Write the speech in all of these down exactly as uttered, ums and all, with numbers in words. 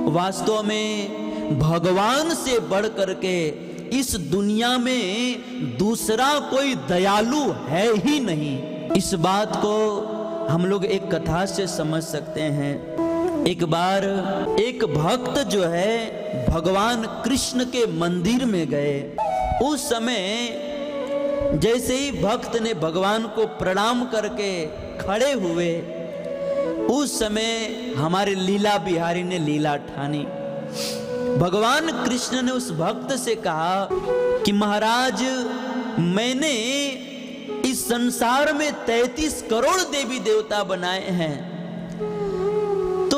वास्तव में भगवान से बढ़ करके इस दुनिया में दूसरा कोई दयालु है ही नहीं। इस बात को हम लोग एक कथा से समझ सकते हैं। एक बार एक भक्त जो है भगवान कृष्ण के मंदिर में गए। उस समय जैसे ही भक्त ने भगवान को प्रणाम करके खड़े हुए, उस समय हमारे लीला बिहारी ने लीला ठानी। भगवान कृष्ण ने उस भक्त से कहा कि महाराज, मैंने इस संसार में तैंतीस करोड़ देवी देवता बनाए हैं, तो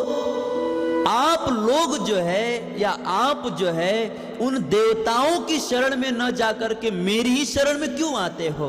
आप लोग जो है या आप जो है उन देवताओं की शरण में न जाकर के मेरी ही शरण में क्यों आते हो?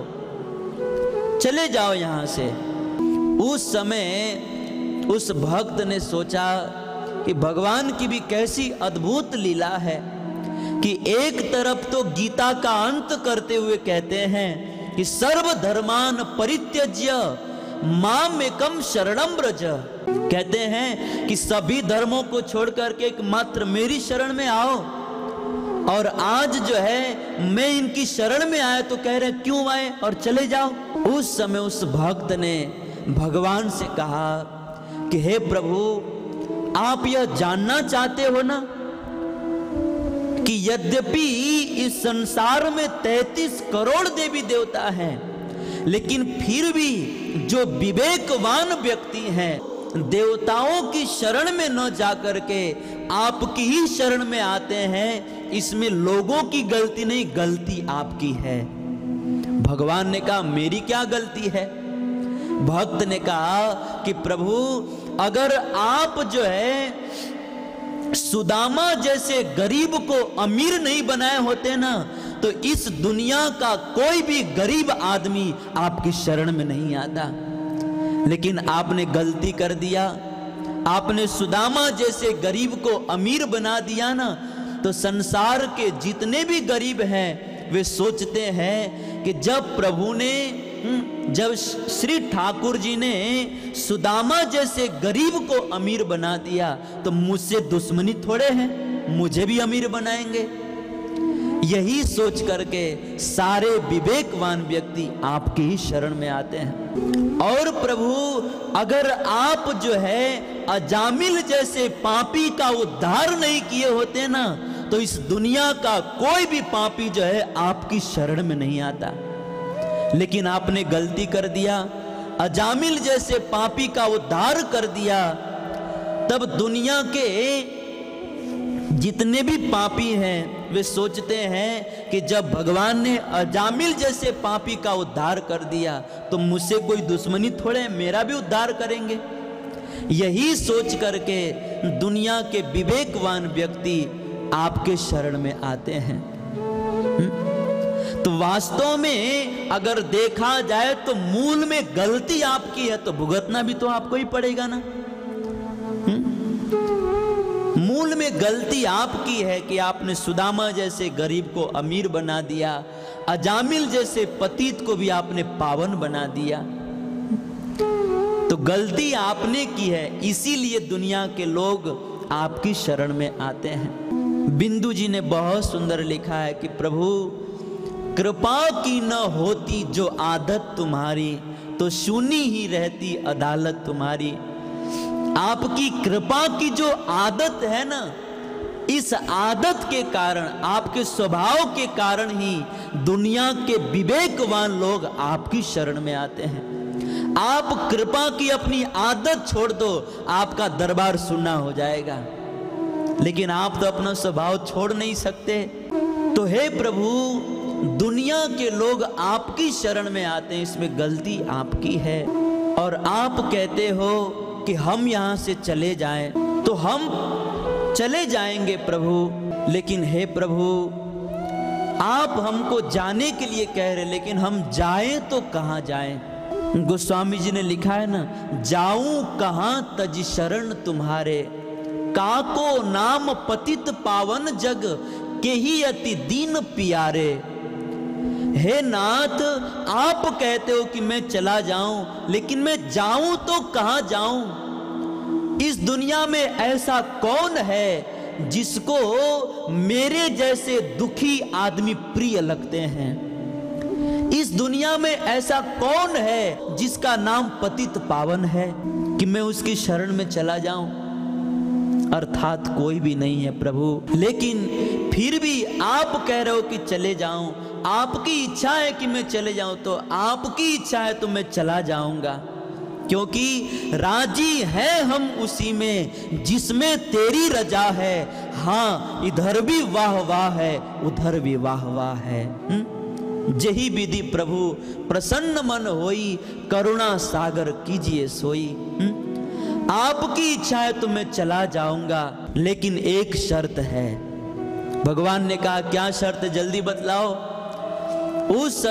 चले जाओ यहां से। उस समय उस भक्त ने सोचा कि भगवान की भी कैसी अद्भुत लीला है कि एक तरफ तो गीता का अंत करते हुए कहते हैं कि सर्व धर्मान परित्यज्य माम एकम शरणम व्रज। कहते हैं कि सभी धर्मों को छोड़ करके एकमात्र मेरी शरण में आओ। और आज जो है मैं इनकी शरण में आया तो कह रहे क्यों आए और चले जाओ। उस समय उस भक्त ने भगवान से कहा कि हे प्रभु, आप यह जानना चाहते हो ना कि यद्यपि इस संसार में तैंतीस करोड़ देवी देवता हैं, लेकिन फिर भी जो विवेकवान व्यक्ति हैं देवताओं की शरण में न जाकर के आपकी ही शरण में आते हैं, इसमें लोगों की गलती नहीं, गलती आपकी है। भगवान ने कहा मेरी क्या गलती है? भक्त ने कहा कि प्रभु, अगर आप जो है सुदामा जैसे गरीब को अमीर नहीं बनाए होते ना, तो इस दुनिया का कोई भी गरीब आदमी आपकी शरण में नहीं आता। लेकिन आपने गलती कर दिया, आपने सुदामा जैसे गरीब को अमीर बना दिया ना, तो संसार के जितने भी गरीब हैं वे सोचते हैं कि जब प्रभु ने, जब श्री ठाकुर जी ने सुदामा जैसे गरीब को अमीर बना दिया तो मुझसे दुश्मनी थोड़े हैं, मुझे भी अमीर बनाएंगे। यही सोच करके सारे विवेकवान व्यक्ति आपकी ही शरण में आते हैं। और प्रभु, अगर आप जो है अजामिल जैसे पापी का उद्धार नहीं किए होते ना, तो इस दुनिया का कोई भी पापी जो है आपकी शरण में नहीं आता। लेकिन आपने गलती कर दिया, अजामिल जैसे पापी का उद्धार कर दिया। तब दुनिया के जितने भी पापी हैं वे सोचते हैं कि जब भगवान ने अजामिल जैसे पापी का उद्धार कर दिया तो मुझसे कोई दुश्मनी थोड़े, मेरा भी उद्धार करेंगे। यही सोच करके दुनिया के विवेकवान व्यक्ति आपके शरण में आते हैं। तो वास्तव में अगर देखा जाए तो मूल में गलती आपकी है, तो भुगतना भी तो आपको ही पड़ेगा ना। मूल में गलती आपकी है कि आपने सुदामा जैसे गरीब को अमीर बना दिया, अजामिल जैसे पतित को भी आपने पावन बना दिया। तो गलती आपने की है, इसीलिए दुनिया के लोग आपकी शरण में आते हैं। बिंदु जी ने बहुत सुंदर लिखा है कि प्रभु, कृपा की न होती जो आदत तुम्हारी, तो सुनी ही रहती अदालत तुम्हारी। आपकी कृपा की जो आदत है ना, इस आदत के कारण, आपके स्वभाव के कारण ही दुनिया के विवेकवान लोग आपकी शरण में आते हैं। आप कृपा की अपनी आदत छोड़ दो, आपका दरबार सुनना हो जाएगा। लेकिन आप तो अपना स्वभाव छोड़ नहीं सकते। तो हे प्रभु, दुनिया के लोग आपकी शरण में आते हैं, इसमें गलती आपकी है। और आप कहते हो कि हम यहाँ से चले जाएं, तो हम चले जाएंगे प्रभु। लेकिन हे प्रभु, आप हमको जाने के लिए कह रहे, लेकिन हम जाएं तो कहाँ जाएं? गोस्वामी जी ने लिखा है ना, जाऊं कहाँ तज शरण तुम्हारे, काको नाम पतित पावन जग, के ही अति दीन प्यारे। हे नाथ, आप कहते हो कि मैं चला जाऊं, लेकिन मैं जाऊं तो कहां जाऊं? इस दुनिया में ऐसा कौन है जिसको मेरे जैसे दुखी आदमी प्रिय लगते हैं? इस दुनिया में ऐसा कौन है जिसका नाम पतित पावन है कि मैं उसकी शरण में चला जाऊं? अर्थात कोई भी नहीं है प्रभु, लेकिन फिर भी आप कह रहे हो कि चले जाऊं, आपकी इच्छा है कि मैं चले जाऊं, तो आपकी इच्छा है तो मैं चला जाऊंगा, क्योंकि राजी है हम उसी में जिसमें तेरी रजा है। हाँ, इधर भी वाह वाह है, उधर भी वाह वाह है। हुँ? जही विधि प्रभु प्रसन्न मन होई, करुणा सागर कीजिए सोई। हुँ? आपकी इच्छा है तो मैं चला जाऊंगा, लेकिन एक शर्त है। भगवान ने कहा क्या शर्त, जल्दी बतलाओ। उस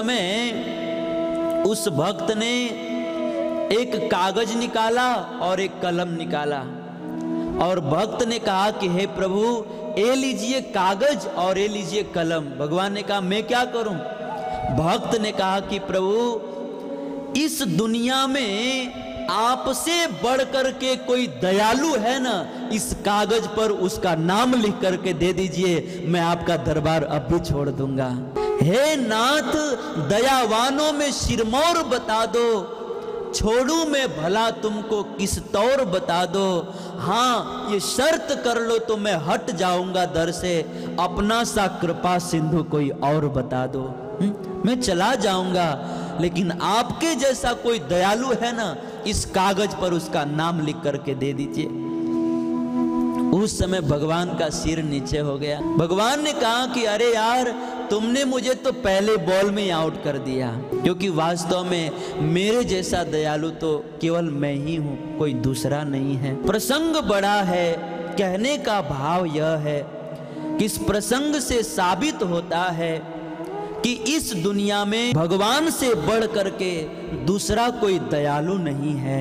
समय उस भक्त ने एक कागज निकाला और एक कलम निकाला, और भक्त ने कहा कि हे प्रभु, ये लीजिए कागज और ये लीजिए कलम। भगवान ने कहा मैं क्या करूं? भक्त ने कहा कि प्रभु, इस दुनिया में आपसे बढ़कर के कोई दयालु है ना, इस कागज पर उसका नाम लिख करके दे दीजिए, मैं आपका दरबार अब भी छोड़ दूंगा। हे नाथ, दयावानों में सिरमौर बता दो, छोड़ू मैं भला तुमको किस तौर बता दो। हाँ, ये शर्त कर लो तो मैं हट जाऊंगा दर से, अपना सा कृपा सिंधु कोई और बता दो। हुँ? मैं चला जाऊंगा, लेकिन आपके जैसा कोई दयालु है ना, इस कागज पर उसका नाम लिख करके दे दीजिए। उस समय भगवान का सिर नीचे हो गया। भगवान ने कहा कि अरे यार, तुमने मुझे तो पहले बॉल में ही आउट कर दिया, क्योंकि वास्तव में मेरे जैसा दयालु तो केवल मैं ही हूं, कोई दूसरा नहीं है। प्रसंग बड़ा है, कहने का भाव यह है कि इस प्रसंग से साबित होता है कि इस दुनिया में भगवान से बढ़ करके दूसरा कोई दयालु नहीं है।